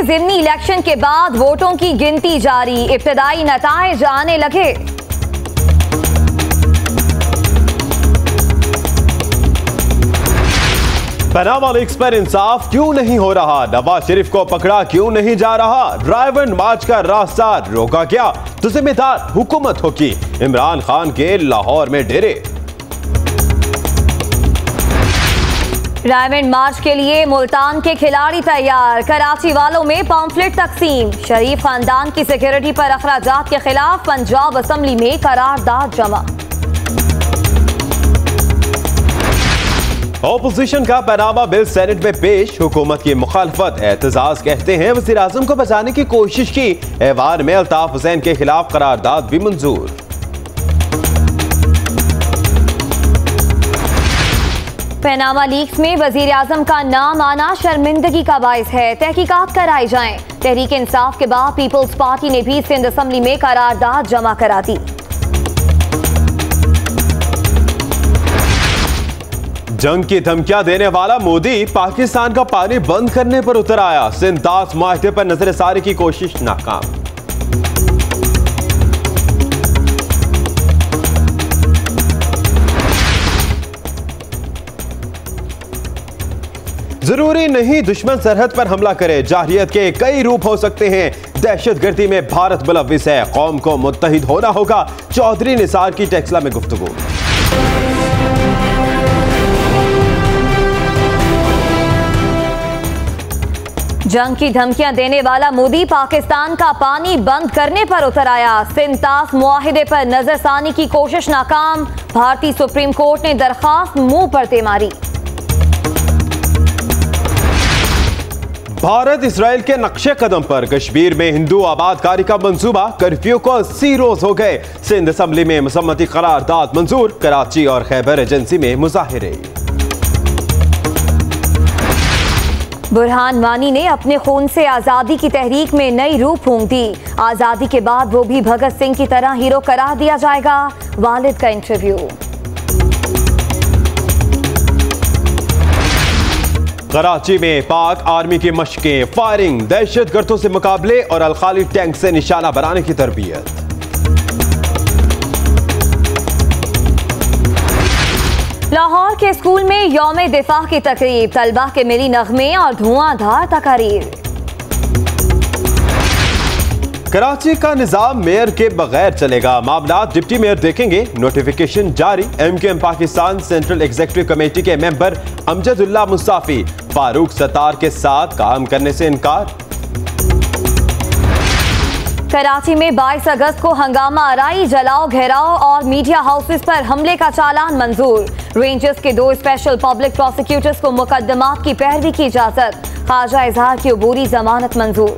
ज़िमनी election के बाद वोटों की गिनती जारी, इब्तदाई नताइज आने लगे। पनामा लीक्स पर इंसाफ क्यों नहीं हो रहा? नवाज शरीफ को पकड़ा क्यों नहीं जा रहा? ड्राइवर मार्च का रास्ता रोका गया तो जिम्मेदार हुकूमत होगी। इमरान खान के लाहौर में डेरे। डायमंड मार्च के लिए मुल्तान के खिलाड़ी तैयार, कराची वालों में पम्फलेट तकसीम। शरीफ खानदान की सिक्योरिटी पर अखराजात के खिलाफ पंजाब असेंबली में करारदाद जमा। ऑपोजिशन का पनामा बिल सेनेट में पेश, हुकूमत की मुखालफत। एतजाज कहते हैं वज़ीर आज़म को बचाने की कोशिश की। ऐवान में अल्ताफ हुसैन के खिलाफ करारदाद भी मंजूर। पनामा लीक्स में वजीर आजम का नाम आना शर्मिंदगी का बाइस है, तहकीकात कराई जाएं। तहरीक इंसाफ के बाद पीपल्स पार्टी ने भी सिंध असेंबली में करारदाद जमा करा दी। जंग की धमकियां देने वाला मोदी पाकिस्तान का पानी बंद करने पर उतर आया। सिंध-दास माहदे पर नजरसारी की कोशिश नाकाम। जरूरी नहीं दुश्मन सरहद पर हमला करे, जारहियत के कई रूप हो सकते हैं। दहशतगर्दी में भारत मुलव्विस है, कौम को मुत्तहिद होना होगा। चौधरी निसार की टेक्सला में गुफ्तगू। जंग की धमकियां देने वाला मोदी पाकिस्तान का पानी बंद करने पर उतर आया। सिंध-दास मुआहिदे पर नजरसानी की कोशिश नाकाम। भारतीय सुप्रीम कोर्ट ने दरखास्त मुंह पर मारी। भारत इसराइल के नक्शे कदम पर, कश्मीर में हिंदू आबादकारी का मंसूबा। कर्फ्यू को 80 रोज हो गए। सिंध असेंबली में मसम्मती करारदाद मंजूर। कराची और खैबर एजेंसी में मुजाहिरे। बुरहान वानी ने अपने खून से आजादी की तहरीक में नई रूह फूंक दी। आजादी के बाद वो भी भगत सिंह की तरह हीरो करार दिया जाएगा। वालिद का इंटरव्यू। कराची में पाक आर्मी की मशकें, फायरिंग, दहशतगर्दों से मुकाबले और अलखाली टैंक से निशाना बनाने की तरबियत। लाहौर के स्कूल में यौम दिफा की तकरीब, तलबा के मिली नगमे और धुआंधार तकारीर। कराची का निजाम मेयर के बगैर चलेगा, मामला डिप्टी मेयर देखेंगे। नोटिफिकेशन जारी। MKM Pakistan central executive committee के मेंबर अमजदुल्लाह मुस्ताफी, फारूक सत्तार के साथ काम करने से इनकार। कराची में 22 अगस्त को हंगामा आराई, जलाओ, घेराव और मीडिया हाउसेस पर हमले का चालान मंजूर। रेंजर्स के 2 स्पेशल पब्लिक प्रोसिक्यूटर्स को मुकदमात की पैरवी की इजाजत। ख्वाजा इजहार की अबूरी जमानत मंजूर।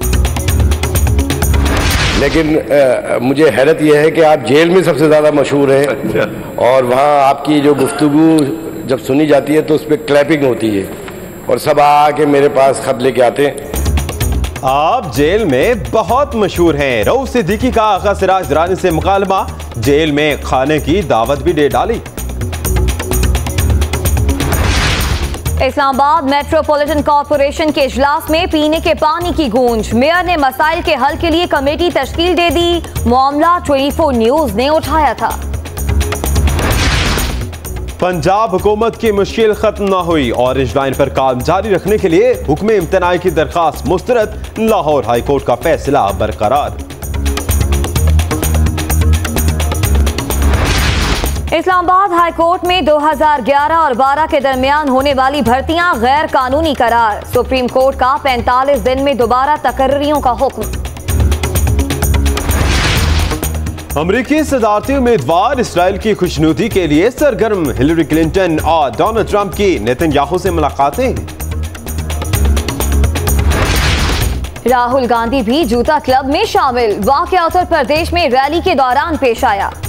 लेकिन मुझे हैरत यह है कि आप जेल में सबसे ज़्यादा मशहूर हैं और वहाँ आपकी जो गुफ्तगू जब सुनी जाती है तो उस पर क्लैपिंग होती है और सब आके मेरे पास खत लेके आते हैं। आप जेल में बहुत मशहूर हैं। रऊफ सिद्दीकी का आगा सिराज दुरानी से मुकालमा, जेल में खाने की दावत भी दे डाली। इस्लामाबाद मेट्रोपॉलिटन कॉरपोरेशन के इजलास में पीने के पानी की गूंज। मेयर ने मसाइल के हल के लिए कमेटी तश्कील दे दी। मामला 24 न्यूज ने उठाया था। पंजाब हुकूमत की मुश्किल खत्म न हुई, ऑरेंज लाइन पर काम जारी रखने के लिए हुक्म इम्तनाई की दरखास्त मुस्तरद। लाहौर हाई कोर्ट का फैसला बरकरार। इस्लामाबाद हाई कोर्ट में 2011 और 12 के दरमियान होने वाली भर्तियां गैर कानूनी करार। सुप्रीम कोर्ट का 45 दिन में दोबारा तकर्रियों का हुक्म। अमरीकी सदारती उम्मीदवार इसराइल की खुशनुदी के लिए सरगर्म। हिलरी क्लिंटन और डोनाल्ड ट्रंप की नेतन्याहू से मुलाकातें। राहुल गांधी भी जूता क्लब में शामिल। वाक़या उत्तर प्रदेश में रैली के दौरान पेश आया।